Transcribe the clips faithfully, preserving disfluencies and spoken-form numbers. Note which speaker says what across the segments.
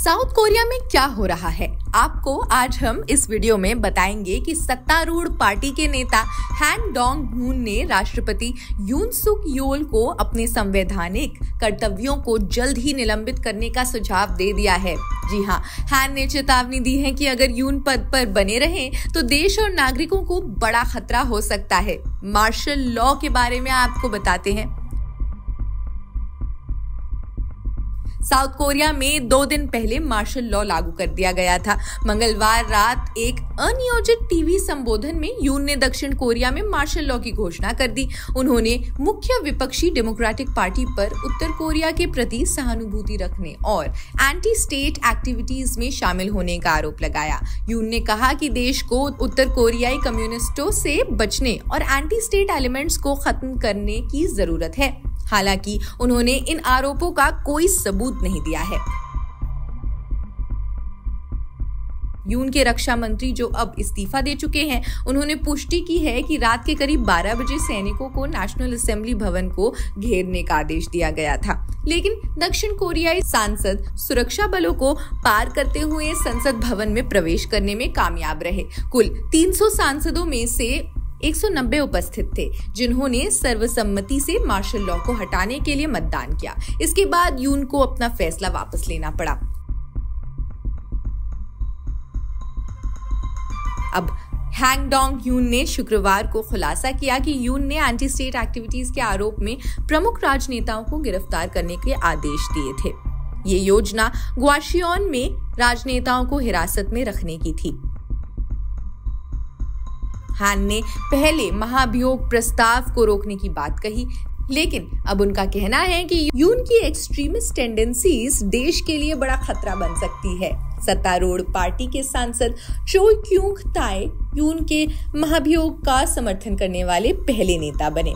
Speaker 1: South Korea में क्या हो रहा है, आपको आज हम इस वीडियो में बताएंगे कि सत्तारूढ़ पार्टी के नेता हैन डोंग-हुन ने राष्ट्रपति यून सुक योल को अपने संवैधानिक कर्तव्यों को जल्द ही निलंबित करने का सुझाव दे दिया है। जी हाँ, हैन ने चेतावनी दी है कि अगर यून पद पर बने रहें तो देश और नागरिकों को बड़ा खतरा हो सकता है। मार्शल लॉ के बारे में आपको बताते हैं। साउथ कोरिया में दो दिन पहले मार्शल लॉ लागू कर दिया गया था। मंगलवार रात एक अनियोजित टीवी संबोधन में यून ने दक्षिण कोरिया में मार्शल लॉ की घोषणा कर दी। उन्होंने मुख्य विपक्षी डेमोक्रेटिक पार्टी पर उत्तर कोरिया के प्रति सहानुभूति रखने और एंटी स्टेट एक्टिविटीज में शामिल होने का आरोप लगाया। यून ने कहा कि देश को उत्तर कोरियाई कम्युनिस्टों से बचने और एंटी स्टेट एलिमेंट्स को खत्म करने की जरूरत है। हालांकि उन्होंने इन आरोपों का कोई सबूत नहीं दिया है। यून के रक्षा मंत्री, जो अब इस्तीफा दे चुके हैं, उन्होंने पुष्टि की है कि रात के करीब बारह बजे सैनिकों को नेशनल असेंबली भवन को घेरने का आदेश दिया गया था, लेकिन दक्षिण कोरियाई सांसद सुरक्षा बलों को पार करते हुए संसद भवन में प्रवेश करने में कामयाब रहे। कुल तीन सौ सांसदों में से एक सौ नब्बे उपस्थित थे, जिन्होंने सर्वसम्मति से मार्शल लॉ को हटाने के लिए मतदान किया। इसके बाद यून को अपना फैसला वापस लेना पड़ा। अब हैन डोंग-हुन ने शुक्रवार को खुलासा किया कि यून ने एंटी स्टेट एक्टिविटीज के आरोप में प्रमुख राजनेताओं को गिरफ्तार करने के आदेश दिए थे। ये योजना ग्वाशियोन में राजनेताओं को हिरासत में रखने की थी। हैन ने पहले महाभियोग प्रस्ताव को रोकने की बात कही, लेकिन अब उनका कहना है कि यून की एक्सट्रीमिस्ट टेंडेंसीज देश के लिए बड़ा खतरा बन सकती है। सत्तारूढ़ पार्टी के सांसद चो क्यूंग ताए यून के महाभियोग का समर्थन करने वाले पहले नेता बने।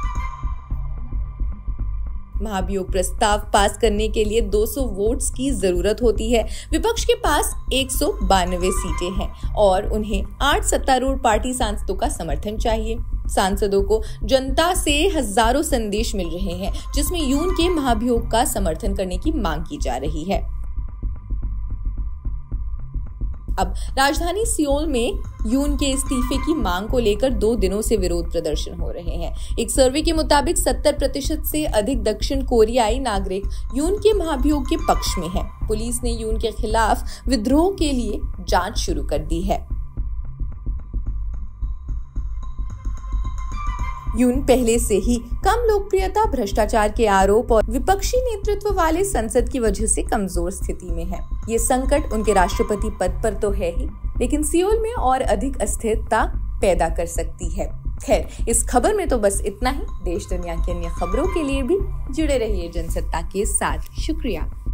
Speaker 1: महाभियोग प्रस्ताव पास करने के लिए दो सौ वोट्स की जरूरत होती है। विपक्ष के पास एक सौ बानवे सीटें हैं और उन्हें आठ सत्तारूढ़ पार्टी सांसदों का समर्थन चाहिए। सांसदों को जनता से हजारों संदेश मिल रहे हैं, जिसमें यून के महाभियोग का समर्थन करने की मांग की जा रही है। अब राजधानी सियोल में यून के इस्तीफे की मांग को लेकर दो दिनों से विरोध प्रदर्शन हो रहे हैं। एक सर्वे के मुताबिक सत्तर प्रतिशत से अधिक दक्षिण कोरियाई नागरिक यून के महाभियोग के पक्ष में हैं। पुलिस ने यून के खिलाफ विद्रोह के लिए जांच शुरू कर दी है। यून पहले से ही कम लोकप्रियता, भ्रष्टाचार के आरोप और विपक्षी नेतृत्व वाले संसद की वजह से कमजोर स्थिति में है। ये संकट उनके राष्ट्रपति पद पर तो है ही, लेकिन सियोल में और अधिक अस्थिरता पैदा कर सकती है। खैर, इस खबर में तो बस इतना ही। देश दुनिया की अन्य खबरों के लिए भी जुड़े रहिए जनसत्ता के साथ। शुक्रिया।